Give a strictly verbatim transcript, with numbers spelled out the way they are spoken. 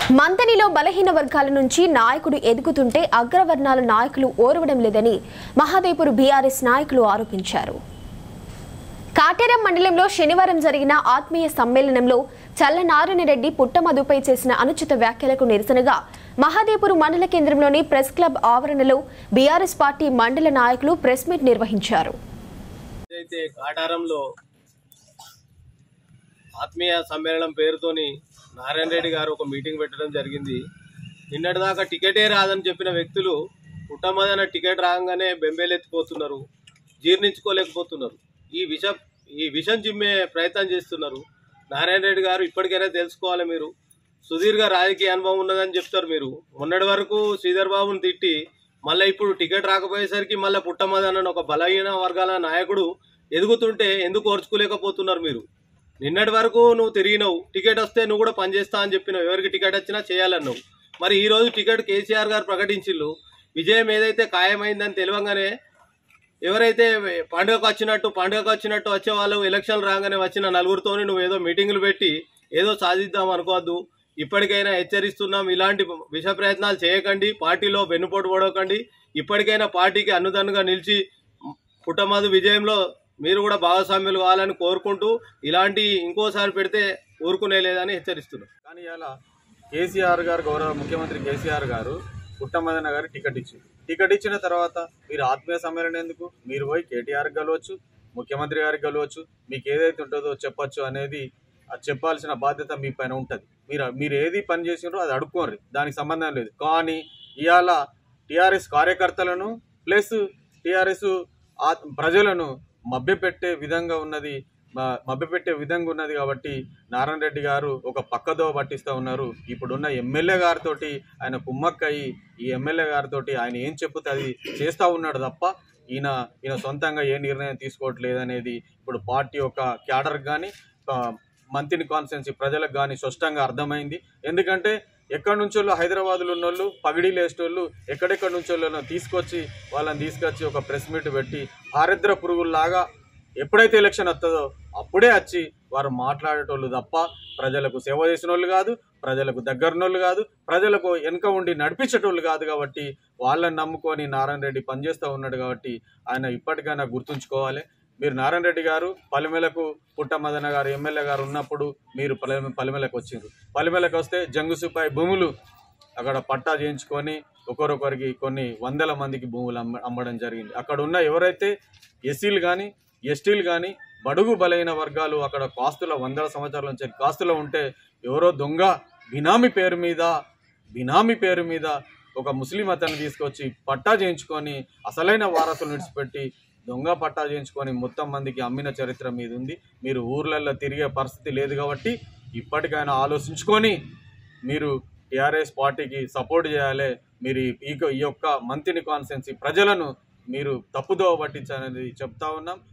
మంతనిలో బలహీన వర్గాల నుంచి నాయకుడు ఎదుగుతుంటే అగ్రవర్ణాల నాయకులు ఓర్వడం లేదని మహాదేవ్పూర్ బీఆర్ఎస్ నాయకులు ఆరోపించారు. కాటేరం మండలంలో శనివారం జరిగిన ఆత్మీయ సమ్మేళనంలో చల్లనారాయణరెడ్డి పుట్టమధుపై చేసిన అనుచిత వ్యాఖ్యలకు నిరసనగా మహాదేవ్పూర్ మండల కేంద్రంలోని ప్రెస్ క్లబ్ ఆవరణలో బీఆర్ఎస్ పార్టీ మండల నాయకులు ప్రెస్ మీట్ నిర్వహించారు. ఆత్మీయ సమ్మేళనం పేరుతోని నారాయణ రెడ్డి గారు ఒక మీటింగ్ పెట్టడం జరిగింది. నిన్నటిదాకా టికెటే రాదని చెప్పిన వ్యక్తులు పుట్టమదన టికెట్ రాగానే బెంబేలెత్తిపోతున్నారు, జీర్ణించుకోలేకపోతున్నారు. ఈ విష ఈ విషం చిమ్మే ప్రయత్నం చేస్తున్నారు. నారాయణ రెడ్డి గారు ఇప్పటికైనా తెలుసుకోవాలి. మీరు సుదీర్ఘ రాజకీయ అనుభవం ఉన్నదని చెప్తారు. మీరు మొన్నటి వరకు శ్రీధర్ బాబుని తిట్టి మళ్ళీ ఇప్పుడు టికెట్ రాకపోయేసరికి మళ్ళీ పుట్టమదన ఒక బలహీన వర్గాల నాయకుడు ఎదుగుతుంటే ఎందుకు ఓర్చుకోలేకపోతున్నారు? మీరు నిన్నటి వరకు నువ్వు తిరిగినావు, టికెట్ వస్తే నువ్వు కూడా పనిచేస్తా అని చెప్పినావు. ఎవరికి టికెట్ వచ్చినా చేయాలన్నావు. మరి ఈ రోజు టికెట్ కేసీఆర్ గారు ప్రకటించిల్లు. విజయం ఏదైతే ఖాయమైందని తెలియగానే ఎవరైతే పండుగకు వచ్చినట్టు పండుగకు వచ్చినట్టు వచ్చే వాళ్ళు ఎలక్షన్లు రాగానే వచ్చిన నలుగురితోని నువ్వు ఏదో మీటింగులు పెట్టి ఏదో సాధిద్దాం అనుకోవద్దు. ఇప్పటికైనా హెచ్చరిస్తున్నాం, ఇలాంటి విష ప్రయత్నాలు చేయకండి, పార్టీలో వెన్నుపోటు పడకండి. ఇప్పటికైనా పార్టీకి అన్నుదన్నుగా నిలిచి పుట్టమధు విజయంలో మీరు కూడా భాగస్వామ్యులు కావాలని కోరుకుంటూ ఇలాంటి ఇంకోసారి పెడితే ఊరుకునే లేదని హెచ్చరిస్తున్నారు. కానీ ఇలా కేసీఆర్ గారు, గౌరవ ముఖ్యమంత్రి కేసీఆర్ గారు పుట్టమదన గారు టికెట్ ఇచ్చింది. టికెట్ ఇచ్చిన తర్వాత మీరు ఆత్మీయ సమ్మేళనం ఎందుకు? మీరు పోయి కేటీఆర్కి కలవచ్చు, ముఖ్యమంత్రి గారికి కలవచ్చు, మీకు ఏదైతే ఉంటుందో చెప్పచ్చు అనేది అది చెప్పాల్సిన బాధ్యత మీ పైన ఉంటుంది. మీరు మీరు ఏది పని చేసినారో అది అడుక్కోండి, దానికి సంబంధం లేదు. కానీ ఇవాళ టీఆర్ఎస్ కార్యకర్తలను ప్లస్ టీఆర్ఎస్ ప్రజలను మభ్యపెట్టే విధంగా ఉన్నది మభ్యపెట్టే విధంగా ఉన్నది కాబట్టి నారాయణ రెడ్డి గారు ఒక పక్కదో పట్టిస్తూ ఉన్నారు. ఇప్పుడున్న ఎమ్మెల్యే గారితో ఆయన కుమ్మక్కయి ఈ ఎమ్మెల్యే గారితో ఆయన ఏం చెప్పుతే అది చేస్తూ ఉన్నాడు తప్ప ఈయన ఈయన సొంతంగా ఏ నిర్ణయం తీసుకోవట్లేదు అనేది ఇప్పుడు పార్టీ యొక్క క్యాడర్కి కానీ మంత్రి కాన్స్టిట్యున్సీ ప్రజలకు కానీ స్పష్టంగా అర్థమైంది. ఎందుకంటే ఎక్కడి నుంచో హైదరాబాద్లో ఉన్న వాళ్ళు పగిడీలు వేసేటోళ్ళు ఎక్కడెక్కడి నుంచో తీసుకొచ్చి వాళ్ళని తీసుకొచ్చి ఒక ప్రెస్ మీట్ పెట్టి ఆరిద్ర పురుగుల్లాగా ఎప్పుడైతే ఎలక్షన్ వస్తుందో అప్పుడే వచ్చి వారు మాట్లాడేటోళ్ళు తప్ప ప్రజలకు సేవ చేసిన వాళ్ళు కాదు, ప్రజలకు దగ్గరనోళ్ళు కాదు, ప్రజలకు వెనుక ఉండి నడిపించేటోళ్ళు కాదు. కాబట్టి వాళ్ళని నమ్ముకొని నారాయణ రెడ్డి పనిచేస్తూ ఉన్నాడు. కాబట్టి ఆయన ఇప్పటికైనా గుర్తుంచుకోవాలి. మీరు నారాయణ రెడ్డి గారు పలిమెలకు పుట్టమదన గారు ఎమ్మెల్యే గారు ఉన్నప్పుడు మీరు పలి పలిమెలకు వచ్చిండ్రు. పలిమెలకు వస్తే జంగుసుపై భూములు అక్కడ పట్టా చేయించుకొని ఒకరొకరికి కొన్ని వందల మందికి భూములు అమ్మ అమ్మడం జరిగింది. అక్కడ ఉన్న ఎవరైతే ఎస్సీలు కానీ ఎస్టీలు కానీ బడుగు బలైన వర్గాలు అక్కడ కాస్తుల వందల సంవత్సరాల నుంచి కాస్తులో ఉంటే ఎవరో దొంగ బినామీ పేరు మీద బినామీ పేరు మీద ఒక ముస్లిం అతన్ని తీసుకొచ్చి పట్టా చేయించుకొని అసలైన వారసులు విడిచిపెట్టి దొంగ పట్టా చేయించుకొని మొత్తం మందికి అమ్మిన చరిత్ర మీద ఉంది. మీరు ఊర్లలో తిరిగే పరిస్థితి లేదు. కాబట్టి ఇప్పటికైనా ఆలోచించుకొని మీరు టీఆర్ఎస్ పార్టీకి సపోర్ట్ చేయాలి. మీరు ఈ యొక్క మంత్రి కాన్స్టిట్యున్సీ ప్రజలను మీరు తప్పుదోవ పట్టించాలనేది చెప్తా ఉన్నాం.